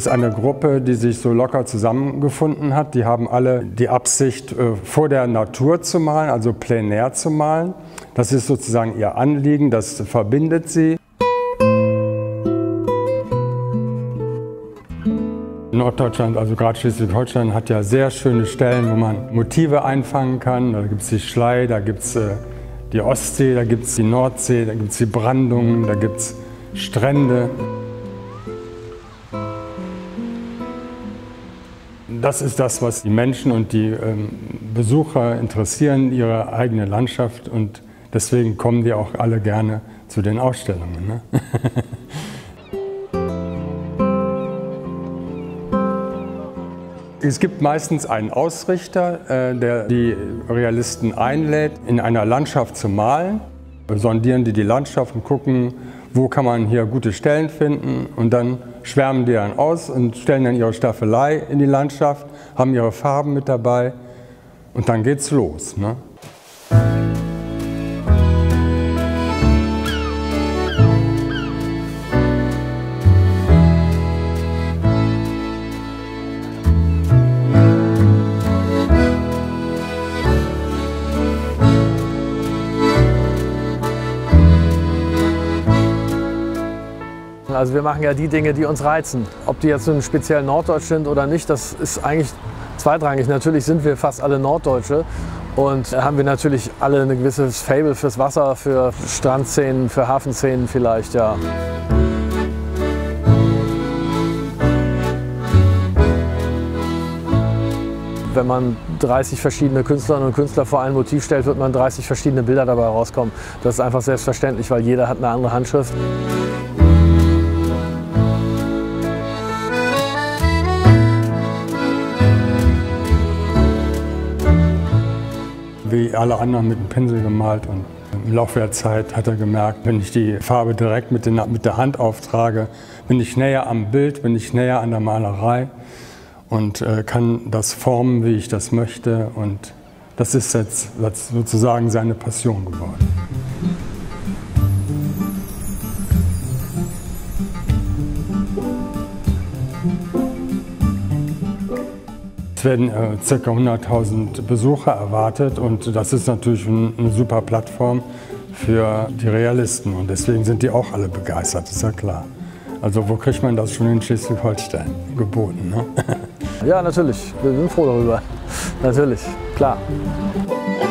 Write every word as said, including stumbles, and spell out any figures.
ist eine Gruppe, die sich so locker zusammengefunden hat. Die haben alle die Absicht, vor der Natur zu malen, also plein air zu malen. Das ist sozusagen ihr Anliegen, das verbindet sie. Norddeutschland, also gerade Schleswig-Holstein, hat ja sehr schöne Stellen, wo man Motive einfangen kann. Da gibt es die Schlei, da gibt es äh, die Ostsee, da gibt es die Nordsee, da gibt es die Brandungen, da gibt es Strände. Das ist das, was die Menschen und die ähm, Besucher interessieren, ihre eigene Landschaft. Und deswegen kommen die auch alle gerne zu den Ausstellungen. Ne? Es gibt meistens einen Ausrichter, äh, der die Realisten einlädt, in einer Landschaft zu malen. Sondieren die die Landschaft und gucken, wo kann man hier gute Stellen finden. Und dann schwärmen die dann aus und stellen dann ihre Staffelei in die Landschaft, haben ihre Farben mit dabei und dann geht's los. Ne? Also wir machen ja die Dinge, die uns reizen. Ob die jetzt speziell norddeutsch sind oder nicht, das ist eigentlich zweitrangig. Natürlich sind wir fast alle Norddeutsche und haben wir natürlich alle ein gewisses Faible fürs Wasser, für Strandszenen, für Hafenszenen vielleicht, ja. Wenn man dreißig verschiedene Künstlerinnen und Künstler vor ein Motiv stellt, wird man dreißig verschiedene Bilder dabei rauskommen. Das ist einfach selbstverständlich, weil jeder hat eine andere Handschrift. Wie alle anderen mit dem Pinsel gemalt und im Laufe der Zeit hat er gemerkt, wenn ich die Farbe direkt mit, den, mit der Hand auftrage, bin ich näher am Bild, bin ich näher an der Malerei und äh, kann das formen, wie ich das möchte, und das ist jetzt sozusagen seine Passion geworden. Es werden äh, ca. hunderttausend Besucher erwartet und das ist natürlich ein, eine super Plattform für die Realisten und deswegen sind die auch alle begeistert, ist ja klar. Also wo kriegt man das schon in Schleswig-Holstein geboten? Ne? Ja, natürlich. Wir sind froh darüber. Natürlich, klar.